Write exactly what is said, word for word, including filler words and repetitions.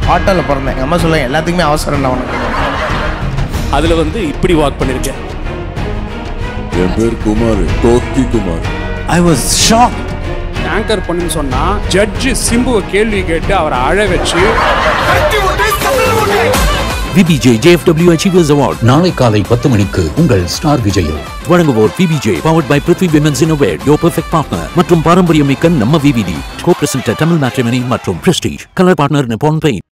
ஆட்டோவில் பிறந்தேன். எங்கள் அம்மா சொல்லுவேன் எல்லாத்துக்குமே அவசரம் தான் உனக்கு. அதில் வந்து இப்படி வாக் பண்ணியிருக்கேன். என் பேர் Kumar, Kokki Kumar. I was shocked. Anchor பண்ணுன்னு சொன்னா ஜட்ஜ் சிம்புவை கேள்வி கேட்டு அவரை அழ வச்சு Vijay J F W Achievers Award நாளை காலை பத்து மணிக்கு உங்கள் ஸ்டார் விஜயில் வழங்குவோர் Vijay powered by Prithivi Innerwears your perfect partner மற்றும் பாரம்பரியமிக்க நம்ம V V D co-presenter Tamil Matrimony மற்றும் Prestige color partner Nippon Paint.